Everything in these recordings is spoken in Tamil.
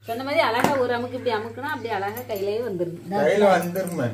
சொன்ன மாதிரி அழகா ஒரு அமுக்கு இப்படி அமுக்குனா அப்படி அழகா கையிலேயே வந்துருது. கையில வந்துருமே.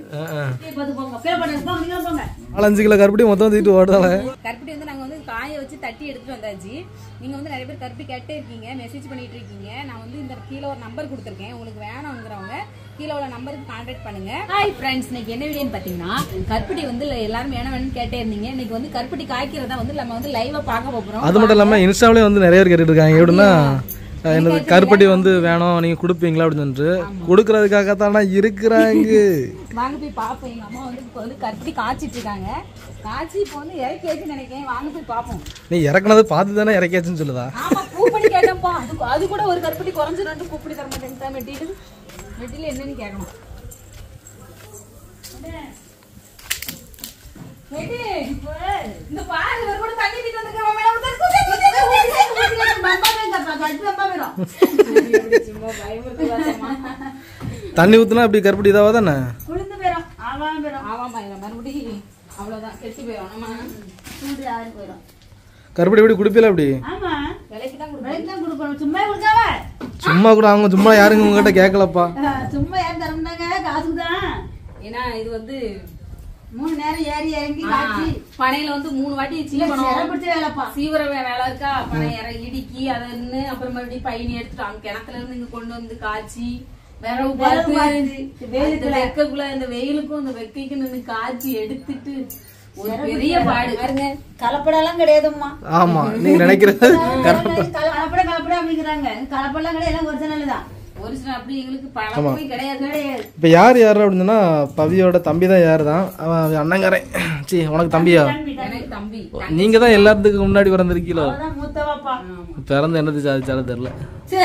4-5 கிலோ கருப்பட்டி மொத்தம் தூக்கிட்டு ஓடுறாங்க. கருப்பட்டி வந்து நாங்க வந்து காய வச்சு தட்டி எடுத்துட்டு வந்தாச்சு. நீங்க வந்து நிறைய பேர் கருப்பட்டி கேட்டே இருக்கீங்க, மெசேஜ் பண்ணிட்டு இருக்கீங்க. நான் வந்து இந்த கீழே ஒரு நம்பர் கொடுத்துருக்கேன், உங்களுக்கு வேணும்ங்கிறவங்க கீழே உள்ள நம்பருக்கு கான்டாக்ட் பண்ணுங்க. ஹாய் ஃப்ரெண்ட்ஸ், இன்னைக்கு என்ன வீடியோன்னு பாத்தீங்கன்னா கருப்பட்டி வந்து எல்லாரும் வேணும்னு கேட்டே இருந்தீங்க. இன்னைக்கு வந்து கருப்பட்டி காய்க்கிறதா வந்து நம்ம வந்து லைவா பார்க்க போறோம். அது மட்டும் இல்லாம இன்ஸ்டாவிலே வந்து நிறைய பேர் கேட்டுட்டு இருக்காங்க, எப்படின்னா எனக்கு கருப்பட்டி வந்து வேணும், நீங்க கொடுப்பீங்களா அப்படின்னு சொல்லிட்டு கொடுக்கறதுக்காகத்தான் இருக்கிறாங்க. வாங்க போய் பாப்போம். எங்க அம்மா வந்து இப்போ வந்து கருப்பட்டி காய்ச்சிட்டு இருக்காங்க. காய்ச்சி இப்போ வந்து இறக்கியாச்சுன்னு நினைக்கிறேன். வாங்க போய் பாப்போம். நீ இறக்குனது பார்த்து தானே இறக்கியாச்சுன்னு சொல்லுதா? ஆமா, பூ பண்ணி கேட்டப்பா. அது கூட ஒரு கருப்பட்டி குறைஞ்சு 2 கூப்பிடி தர மாட்டேன். மெட்டில என்னன்னு கேட்கணும். இந்த பாரு ஒரு கூட தண்ணி வீட்டு வந்து தண்ணி ஊத்துனா அப்படி கருப்பட்டி இதாவா தானே குளிர்ந்து போயிடும். ஆமாம் மறுபடியும் அவ்வளவுதான் கெட்டி போயிடும். நம்ம சூடு ஆறி போயிடும். கருப்பட்டி எப்படி குடிப்பீல அப்படி? ஆமா, விலைக்கு தான் கொடுப்போம். சும்மா கொடுக்காவ சும்மா கூட அவங்க சும்மா யாருங்க உங்ககிட்ட கேட்கலப்பா. சும்மா யாரும் தரமாட்டாங்க, காசுக்கு தான். ஏன்னா இது வந்து 3 நேரம் ஏறி இறங்கி காய்ச்சி பனையில வந்து 3 வாட்டி சீவர வேலை இருக்கா. பனை இடிக்கி அதை அப்புறம் மறுபடியும் பயணி எடுத்துட்டு அவங்க கிணத்துல இருந்து இங்க கொண்டு வந்து காய்ச்சி விரவு பார்த்து வெக்கக்குள்ள இந்த வெயிலுக்கும் இந்த வெக்கைக்கும் நின்று காய்ச்சி எடுத்துட்டு ஒரு பெரிய பாடு பாருங்க. கலப்படெல்லாம் கிடையாதும்மா. ஆமா, நீங்க நினைக்கிறது கலப்பட அப்படிங்கிறாங்க. கலப்படெல்லாம் கிடையாது, ஒரிஜினல் தான். ஒரிஜினல் அப்படி எங்களுக்கு பழக்கமே கிடையாது. இப்ப யாரு அப்படின்னா பவியோட தம்பி தான். யாரு தான் அவன்? அண்ணங்காரன். சீ, உனக்கு தம்பியா? எனக்கு தம்பி. நீங்க தான் எல்லாத்துக்கும் முன்னாடி பிறந்திருக்கீங்களோ? மூத்தவாப்பா. பிறந்து என்னது சாதிச்சாலும் தெரியல.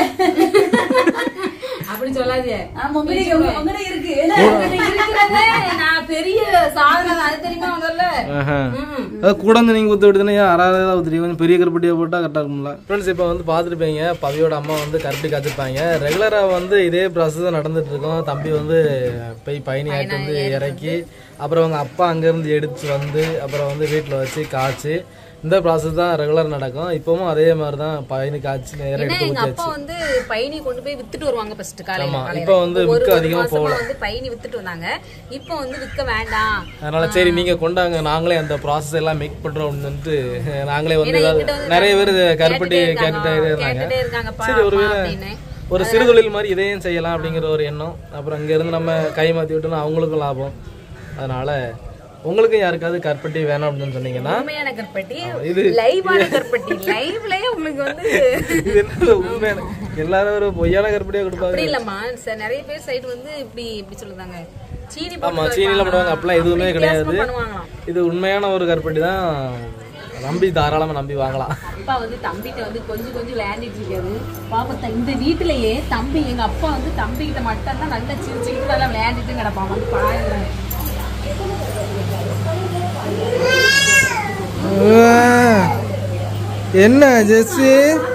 அப்படி சொல்லாதே. இருக்கு நான் பெரிய சாதனை அது தெரியுமா முதல்ல. கூட வந்து நீங்க ஊத்து விடுதுன்னா யாராவது கொஞ்சம் பெரிய கருப்பட்டியை போட்டா கரெக்டா இருக்கும்ல. ஃப்ரெண்ட்ஸ், இப்போ வந்து பாத்துருப்பீங்க பவியோட அம்மா வந்து கருப்பட்டி காய்ச்சிருப்பாங்க. ரெகுலரா வந்து இதே ப்ராசஸ் தான் நடந்துட்டு இருக்கும். தம்பி வந்து போய் பயணி ஆகிட்டு வந்து இறக்கி அப்புறம் அவங்க அப்பா அங்கேருந்து எடுத்து வந்து அப்புறம் வந்து வீட்டில் வச்சு காய்ச்சி இந்த ப்ராசஸ் தான் ரெகுலர் நடக்கும். இப்பவும் அதே மாதிரி தான் பயணி காய்ச்சி நேரம் எடுத்து எங்க அப்பா வந்து பயணி கொண்டு போய் வித்துட்டு வருவாங்க ஃபர்ஸ்ட் காலையில. இப்போ வந்து விற்க அதிகமா போகல. வந்து பயணி வித்துட்டு வந்தாங்க. இப்போ வந்து விற்க வேண்டாம், அதனால சரி நீங்க கொண்டாங்க, நாங்களே அந்த ப்ராசஸ் எல்லாம் மேக் பண்றோம் அப்படின்ட்டு நாங்களே வந்து நிறைய பேர் கருப்பட்டி கேட்டுட்டே இருந்தாங்க. சரி, ஒரு சிறு தொழில் மாதிரி இதையும் செய்யலாம் அப்படிங்கிற ஒரு எண்ணம். அப்புறம் அங்க இருந்து நம்ம கை மாத்தி விட்டோம்னா அவங்களுக்கும் லாபம். அதனால உங்களுக்கு யாருக்காவது கருப்பட்டி வேணும் அப்படின்னு சொன்னீங்கன்னா உண்மையான கருப்பட்டி, லைவான கருப்பட்டி, லைவ்லயே உங்களுக்கு வந்து இது என்ன உண்மையான எல்லாரும் ஒரு பொய்யான கருப்பட்டியா கொடுப்பாங்க. அப்படி இல்லம்மா, நிறைய பேர் சைடு வந்து இப்படி சொல்லுதாங்க சீனி. ஆமா, சீனில போடுவாங்க. அப்பெல்லாம் எதுவுமே கிடையாது. இது உண்மையான ஒரு கருப்பட்டி தான். நம்பி தாராளமா நம்பி வாங்கலாம். அப்பா வந்து தம்பிகிட்ட வந்து கொஞ்சம் விளையாண்டிட்டு இருக்காரு. பாப்பா இந்த வீட்டுலயே தம்பி, எங்க அப்பா வந்து தம்பிகிட்ட மட்டும் தான் நல்லா சிரிச்சுக்கிட்டு நல்லா விளையாண்டுட்டு கிடப்பான். வந்து பாருங்க என்ன ஜெஸ்ஸி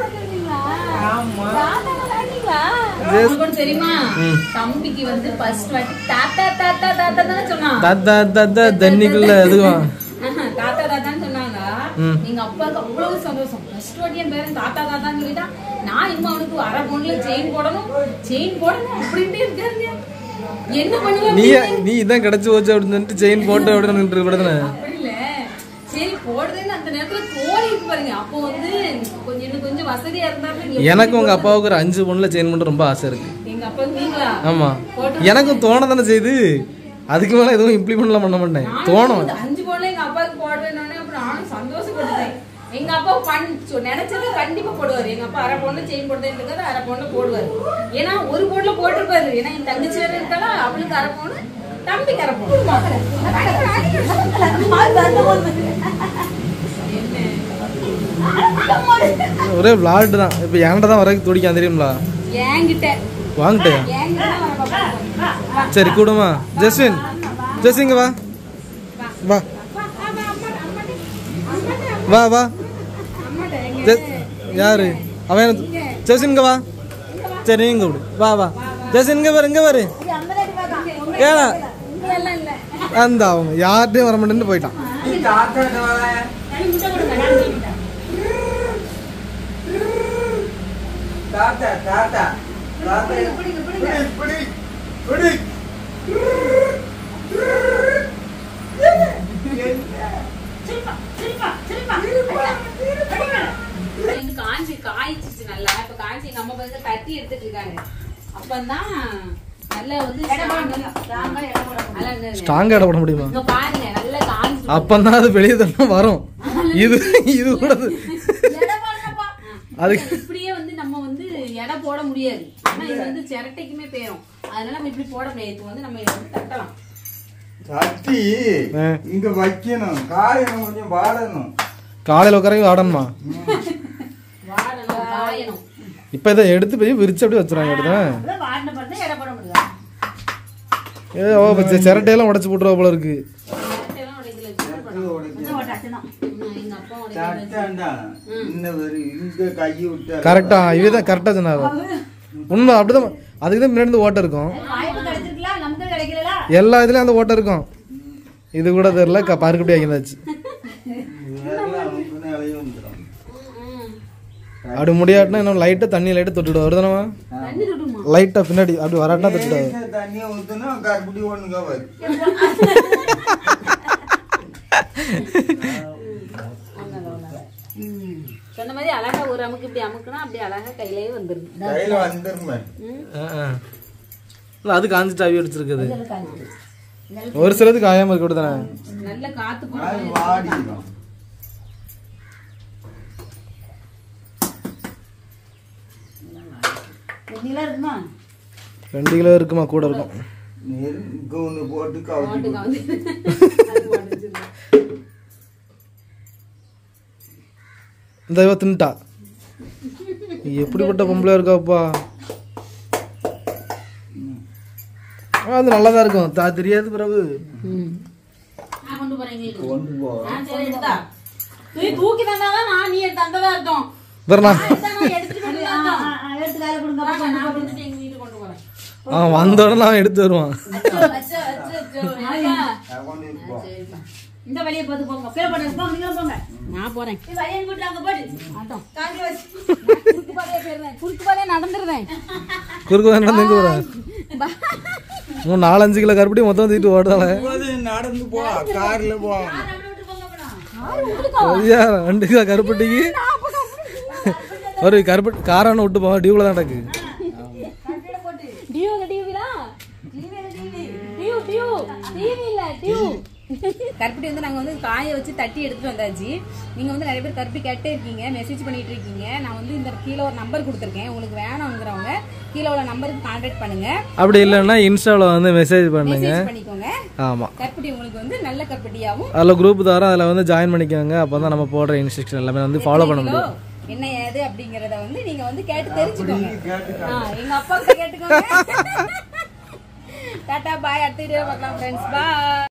தெரியுமா? தம்பிக்கு வந்து ஃபர்ஸ்ட் வாட்டி தாத்தா தாத்தா தாத்தா தானே சொன்னான். தாத்தா தாத்தா தண்ணிக்குள்ள எதுவும் தாத்தா தாத்தான்னு சொன்னாங்க. எங்க அப்பாவுக்கு அவ்வளவு சந்தோஷம். ஃபர்ஸ்ட் வாட்டி என் பேரன் தாத்தா தாத்தான்னு சொல்லிட்டா. நான் இன்னும் அவனுக்கு அரை பொண்ணுல செயின் போடணும் அப்படின்ட்டு இருக்காருங்க. என்ன பண்ணுவேன்? நீ இதான் கிடைச்சு போச்சு அப்படின்னு சொல்லிட்டு செயின் போட்டு விடணும் விடுதானே. அப்படி இல்ல, சரி போடுறதுன்னு அந்த நேரத்துல தோணி இருக்கு பாருங்க. அப்போ வந்து கொஞ்சம் வசதியா இருந்தாலும் எனக்கு உங்க அப்பாவுக்கு ஒரு 5 பொண்ணுல செயின் பண்ண ரொம்ப ஆசை இருக்கு. எங்க அப்பா நீங்களா? ஆமா, எனக்கும் தோண தானே செய்து. அதுக்கு மேல எதுவும் இம்ப்ளிமெண்ட்லாம் பண்ண மாட்டேன். தோணும் 5 பொண்ணுல எங்க அப்பாவுக்கு போடுவேன்னு அப்புறம் நானும் சந்தோஷப்பட்டுட்டேன். எங்க அப்பா நினைச்சது கண்டிப்பா போடுவாரு. எங்க அப்பா அரை பொண்ணு செயின் போடுறதுக்கு அரை பொண்ணு போடுவாரு. ஏன்னா ஒரு பொண்ணுல போட்டிருப்பாரு. ஏன்னா என் தங்கச்சி வேற இருக்காளா, அவளுக்கு அரை பொண்ணு, தம்பிக்கு அரை பொண்ணு. ஒரே விளாட்டு தான். இப்ப என்கிட்ட தான் வரைக்கும் துடிக்கான் தெரியுங்களா? என்கிட்ட வாங்கிட்டே. சரி கூடுமா? ஜெஸ்வின் வா வா வா வா. யாரு அவன்? ஜெஸ்வின் வா. சரி இங்க விடு. வா வா ஜெஸ்வின் இங்க பாரு. ஏடா அந்த அவங்க யார்கிட்டயும் வர மாட்டேன்னு போயிட்டான். காஞ்சி காய்ச்சிச்சு நல்லா. இப்ப காய்ச்சி எங்க அம்மா வந்து தட்டி எடுத்துட்டு இருக்காங்க. அப்பதான் நல்லா வந்து ஸ்ட்ராங்கா இட போட முடியுமா? இங்க பாருங்க நல்லா காஞ்சி. அப்பதான் அது வெளியே தான் வரும். இது கூட அதுக்கு இப்படியே வந்து நம்ம வந்து எடை போட முடியாது. ஆனா இது வந்து சிரட்டைக்குமே பேரும். அதனால நம்ம இப்படி போட முடியாது. இது வந்து நம்ம இதை வந்து தட்டலாம். தட்டி இங்க வைக்கணும். காயணும், கொஞ்சம் வாடணும். காலையில உட்கார வாடணுமா? வாடணும், காயணும். இப்ப இதை எடுத்து போய் விரிச்சு அப்படியே வச்சுறாங்க. சிரட்டையெல்லாம் உடைச்சு போட்டுருவா போல இருக்கு. கரெக்டா இவதான் கரெக்டா சொன்னாரு. உண்மை அப்படிதான். அதுக்குதான் முன்னாடி ஓட்டை இருக்கும். எல்லா இதுலயும் அந்த ஓட்டை இருக்கும். இது கூட தெரியல. பருக்கப்படி ஆகிருந்தாச்சு. அப்படி முடியாட்டுனா இன்னும் லைட்டா தண்ணி லைட்டா தொட்டுடும். வருதானவா லைட்டா பின்னாடி அப்படி வராட்டா தொட்டுடும். சொன்ன மாதிரி அழகா ஒரு அமுக்கு இப்படி அமுக்குனா அப்படி அழகா கையிலேயே வந்துருது. அது காஞ்சிட்டு அவி அடிச்சிருக்குது. ஒரு சிலது காயாம இருக்க தானே. நல்ல காத்து போடும். 2 கிலோ இருக்குமா? கூட இருக்கும். இந்த தின்ட்டா எப்படிப்பட்ட பொம்பளை இருக்காப்பா. அது நல்லாதான் இருக்கும். தெரியாது பிறகு தூக்கி தந்தாதான் நான் நீ தந்ததா இருக்கும். வந்த உடனே நான் எடுத்து வருவான். இந்த வழியை பார்த்து போங்க. நான் போறேன். குறுக்கு பாதையா நடந்துருவேன். குறுக்கு நடந்து வரேன். 3-4-5 கிலோ கருப்பட்டி மொத்தம் தூக்கிட்டு ஓடுதால. நடந்து போ, கார்ல போ. 2 கிலோ கருப்பட்டிக்கு ஒரு கருப்பட்டி காரான விட்டு போவா. டியூல தான் நடக்கு. கருப்பட்டி வந்து நாங்க வந்து காய வச்சு தட்டி எடுத்துட்டு வந்தாச்சு. நீங்க வந்து நிறைய பேர் கருப்பட்டி கேட்டே இருக்கீங்க, மெசேஜ் பண்ணிட்டு இருக்கீங்க. நான் வந்து இந்த கீழே ஒரு நம்பர் கொடுத்துருக்கேன். உங்களுக்கு வேணுங்கிறவங்க கீழே உள்ள நம்பருக்கு கான்டாக்ட் பண்ணுங்க. அப்படி இல்லைன்னா இன்ஸ்டால வந்து மெசேஜ் பண்ணுங்க. பண்ணிக்கோங்க. ஆமா, கருப்பட்டி உங்களுக்கு வந்து நல்ல கருப்பட்டியாவும் அதுல குரூப் தர அதுல வந்து ஜாயின் பண்ணிக்கோங்க. அப்பதான் நம்ம போடுற இன்ஸ்ட்ரக்ஷன் எல்லாமே வந்து ஃபாலோ பண்ண முடியும். என்ன ஏது அப்படிங்கறத வந்து நீங்க வந்து கேட்டு தெரிஞ்சுக்கோங்க. எங்க அப்பா கிட்ட கேட்டுக்கோங்க. டாடா பாய். அடுத்த வீடியோல பார்க்கலாம் ஃப்ரெண்ட்ஸ். பாய்.